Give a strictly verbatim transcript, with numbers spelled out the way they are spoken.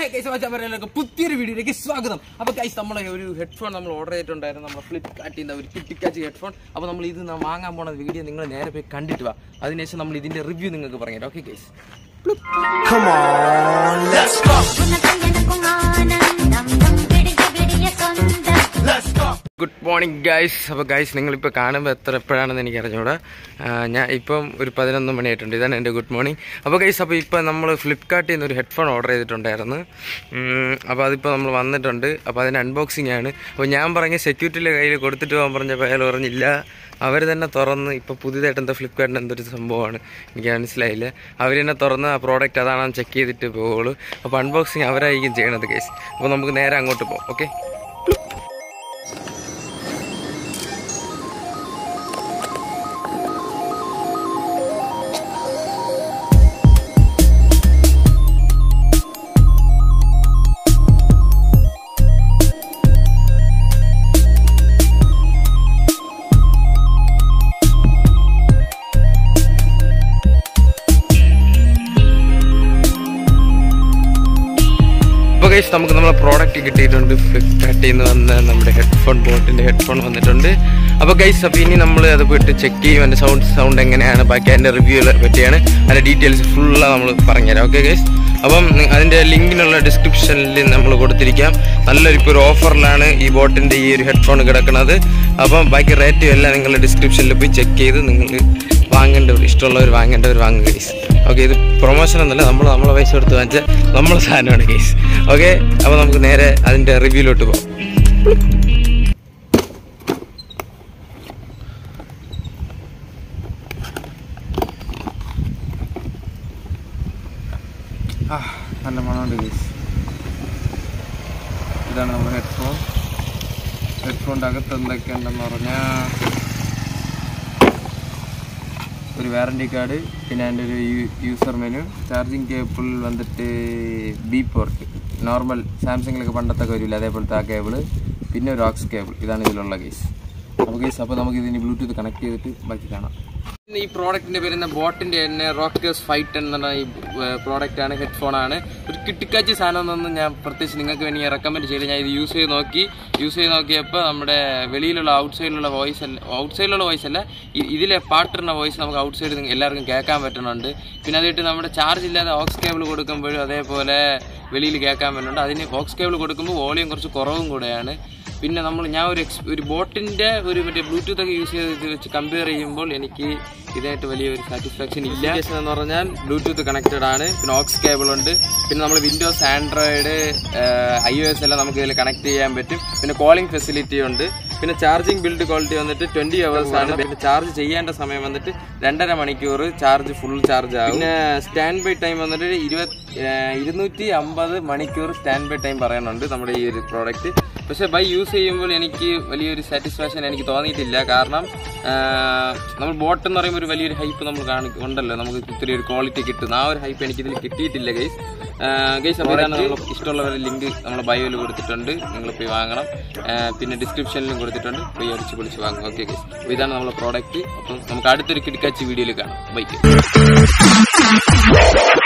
പുതിയൊരു വീഡിയോയിലേക്ക് സ്വാഗതം. അപ്പോൾ ഗൈസ്, നമ്മളെ ഒരു ഹെഡ്ഫോൺ നമ്മൾ ഓർഡർ ചെയ്തിട്ടുണ്ടായിരുന്നു, നമ്മൾ ഫ്ലിപ്കാർട്ടിൽ നിന്ന് ഒരു കിട്ടിക്കാച്ചി ഹെഡ്ഫോൺ. അപ്പോൾ നമ്മൾ ഇത് വാങ്ങാൻ പോണ വീഡിയോ നിങ്ങൾ നേരെ പോയി കണ്ടിട്ട് വാ. അതിനുശേഷം നമ്മൾ ഇതിന്റെ റിവ്യൂ നിങ്ങൾക്ക് പറഞ്ഞുതരാം. Okay guys, good morning guys. അപ്പോൾ ഗൈസ്, നിങ്ങളിപ്പോൾ കാണുമ്പോൾ എത്ര എപ്പോഴാണെന്ന് എനിക്ക് അറിഞ്ഞൂടാ. ഞാൻ ഇപ്പം ഒരു പതിനൊന്ന് മണിയായിട്ടുണ്ട്. ഇതാണ് എൻ്റെ ഗുഡ് മോർണിംഗ്. അപ്പോൾ ഗൈസ്, അപ്പോൾ ഇപ്പോൾ നമ്മൾ ഫ്ലിപ്കാർട്ടിൽ നിന്ന് ഒരു ഹെഡ്ഫോൺ ഓർഡർ ചെയ്തിട്ടുണ്ടായിരുന്നു. അപ്പോൾ അതിപ്പോൾ നമ്മൾ വന്നിട്ടുണ്ട്. അപ്പോൾ അതിൻ്റെ അൺബോക്സിംഗ് ആണ്. അപ്പോൾ ഞാൻ പറഞ്ഞ സെക്യൂരിറ്റിയുടെ കയ്യിൽ കൊടുത്തിട്ട് പോകാൻ പറഞ്ഞപ്പോൾ അയാൾ പറഞ്ഞില്ല, അവർ തന്നെ തുറന്ന് ഇപ്പോൾ പുതിയതായിട്ട് എന്താ ഫ്ലിപ്കാർട്ടിന് എന്തൊരു സംഭവമാണ് എനിക്ക് മനസ്സിലായില്ല. അവർ തന്നെ തുറന്ന് ആ പ്രോഡക്റ്റ് അതാണെന്ന് ചെക്ക് ചെയ്തിട്ട് പോകുള്ളൂ. അപ്പോൾ അൺബോക്സിങ് അവരായിരിക്കും ചെയ്യണത് ഗൈസ്. അപ്പോൾ നമുക്ക് നേരെ അങ്ങോട്ട് പോകാം. ഓക്കെ, നമുക്ക് നമ്മളെ പ്രോഡക്റ്റ് കിട്ടിയിട്ടുണ്ട്. ഫ്ലിപ്കാർട്ടിൽ നിന്ന് വന്ന് നമ്മുടെ ഹെഡ്ഫോൺ ബോട്ടിൻ്റെ ഹെഡ്ഫോൺ വന്നിട്ടുണ്ട്. അപ്പോൾ ഗൈസ്, അപ്പോൾ ഇനി നമ്മൾ അത് പോയിട്ട് ചെക്ക് ചെയ്യും. അതിൻ്റെ സൗണ്ട് സൗണ്ട് എങ്ങനെയാണ്, ബാക്കി അതിൻ്റെ റിവ്യൂ പറ്റിയാണ്, അതിൻ്റെ ഡീറ്റെയിൽസ് ഫുള്ളാണ് നമ്മൾ പറഞ്ഞുതരാം. ഓക്കെ ഗൈസ്, അപ്പം അതിൻ്റെ ലിങ്കിനുള്ള ഡിസ്ക്രിപ്ഷനിൽ നമ്മൾ കൊടുത്തിരിക്കാം. നല്ലൊരു ഇപ്പോൾ ഒരു ഓഫറിലാണ് ഈ ബോട്ടിൻ്റെ ഈ ഒരു ഹെഡ്ഫോൺ കിടക്കുന്നത്. അപ്പം ബാക്കി റേറ്റും എല്ലാം നിങ്ങൾ ഡിസ്ക്രിപ്ഷനിൽ പോയി ചെക്ക് ചെയ്ത് നിങ്ങൾ വാങ്ങേണ്ടവർ, ഇഷ്ടമുള്ളവർ വാങ്ങേണ്ടവർ വാങ്ങുക ഗൈസ്. ഓക്കെ, ഇത് പ്രൊമോഷൻ ഒന്നുമല്ല, നമ്മൾ നമ്മളെ പൈസ കൊടുത്ത് വാങ്ങിച്ച നമ്മളെ സാധനമാണ് ഗൈസ്. ഓക്കെ, അപ്പോൾ നമുക്ക് നേരെ അതിൻ്റെ റിവ്യൂലോട്ട് പോകാം. ആ നല്ല മണമുണ്ട് ഗൈസ്. ഇതാണ് നമ്മുടെ ഹെഡ്ഫോൺ. ഹെഡ്ഫോണിൻ്റെ അകത്ത് എന്തൊക്കെയുണ്ടെന്ന് പറഞ്ഞാൽ ഒരു വാറണ്ടി കാർഡ്, പിന്നെ അതിൻ്റെ ഒരു യൂസർ മെനു, ചാർജിങ് കേബിൾ വന്നിട്ട് ബി പോർട്ട്, നോർമൽ സാംസങ്ങിലൊക്കെ പണ്ടത്തെ വരില്ല അതേപോലത്തെ ആ കേബിള്, പിന്നെ ഒരു ഓക്സ് കേബിൾ. ഇതാണ് ഇതിലുള്ള കേസ്. അപ്പോൾ കേസ്, അപ്പോൾ നമുക്ക് ഇതിന് ബ്ലൂടൂത്ത് കണക്ട് ചെയ്തിട്ട് ബാക്കി കാണാം. ഈ പ്രോഡക്റ്റിൻ്റെ പേരുന്ന ബോട്ടിൻ്റെ തന്നെ റോക്കേഴ്സ് ഫൈവ് ടെൻ എന്നുള്ള ഈ പ്രോഡക്റ്റാണ്, ഹെഡ്ഫോണാണ്. ഒരു കിട്ടിക്കാച്ചി സാധനം എന്നൊന്നും ഞാൻ പ്രത്യേകിച്ച് നിങ്ങൾക്ക് വേണ്ടി റെക്കമെൻഡ് ചെയ്ത് ഞാൻ ഇത് യൂസ് ചെയ്ത് നോക്കി. യൂസ് ചെയ്ത് നോക്കിയപ്പോൾ നമ്മുടെ വെളിയിലുള്ള ഔട്ട് സൈഡിലുള്ള വോയിസ് അല്ല ഔട്ട് സൈഡിലുള്ള വോയിസ് അല്ല ഇതിലെ പാട്ടിടുന്ന വോയിസ് നമുക്ക് ഔട്ട് സൈഡ് എല്ലാവർക്കും കേൾക്കാൻ പറ്റുന്നുണ്ട്. പിന്നെ അതായിട്ട് നമ്മുടെ ചാർജ് ഇല്ലാതെ ഓക്സ് കേബിൾ കൊടുക്കുമ്പോഴും അതേപോലെ വെളിയിൽ കേൾക്കാൻ പറ്റുന്നുണ്ട്. അതിന് ഓക്സ് കേബിൾ കൊടുക്കുമ്പോൾ വോളിയം കുറച്ച് കുറവും കൂടെയാണ്. പിന്നെ നമ്മൾ ഞാൻ ഒരു എക്സ് ഒരു ബോട്ടിൻ്റെ ഒരു മറ്റേ ബ്ലൂടൂത്ത് ഒക്കെ യൂസ് ചെയ്ത് വെച്ച് കമ്പയർ ചെയ്യുമ്പോൾ എനിക്ക് ഇതായിട്ട് വലിയൊരു സാറ്റിസ്ഫാക്ഷൻ ഇല്ല. എന്ന് പറഞ്ഞാൽ ബ്ലൂടൂത്ത് കണക്റ്റഡ് ആണ്, പിന്നെ ഓക്സ് കേബിൾ ഉണ്ട്, പിന്നെ നമ്മൾ Windows, Android, I O S എല്ലാം നമുക്ക് ഇതിൽ കണക്ട് ചെയ്യാൻ പറ്റും. പിന്നെ കോളിംഗ് ഫെസിലിറ്റി ഉണ്ട്. പിന്നെ ചാർജിങ് ബിൽഡ് ക്വാളിറ്റി വന്നിട്ട് ട്വൻറ്റി അവേഴ്സ് ആണ്. പിന്നെ ചാർജ് ചെയ്യേണ്ട സമയം വന്നിട്ട് രണ്ടര മണിക്കൂർ ചാർജ് ഫുൾ ചാർജ് ആകും. പിന്നെ സ്റ്റാൻഡ് ബൈ ടൈം വന്നിട്ട് ഇരുപത് ഇരുന്നൂറ്റി അമ്പത് മണിക്കൂർ സ്റ്റാൻഡ് ബൈ ടൈം പറയുന്നുണ്ട് നമ്മുടെ ഈ ഒരു പ്രോഡക്റ്റ്. പക്ഷേ ബൈ യൂസ് ചെയ്യുമ്പോൾ എനിക്ക് വലിയൊരു സാറ്റിസ്ഫാക്ഷൻ എനിക്ക് തോന്നിയിട്ടില്ല. കാരണം നമ്മൾ ബോട്ട് എന്ന് പറയുമ്പോൾ ഒരു വലിയൊരു ഹൈപ്പ് നമ്മൾ കാണി ഉണ്ടല്ലോ, നമുക്ക് ഇത്തിരി ഒരു ക്വാളിറ്റി കിട്ടുന്ന ആ ഒരു ഹൈപ്പ് എനിക്കിതിൽ കിട്ടിയിട്ടില്ല ഗൈസ്. ഗൈസ്, അപ്പോൾ ഇതാണ് നമ്മൾ ഇഷ്ടമുള്ളവരുടെ ലിങ്ക് നമ്മുടെ ബയോയിൽ കൊടുത്തിട്ടുണ്ട്, നിങ്ങൾ പോയി വാങ്ങണം. പിന്നെ ഡിസ്ക്രിപ്ഷനിലും കൊടുത്തിട്ടുണ്ട്, പോയി അടിച്ച് പൊളിച്ച് വാങ്ങും. ഓക്കെ ഗൈസ്, അപ്പോൾ ഇതാണ് നമ്മളെ പ്രോഡക്റ്റ്. അപ്പം നമുക്ക് അടുത്തൊരു കിടക്കാച്ചി വീഡിയോയിൽ കാണാം. ബൈ.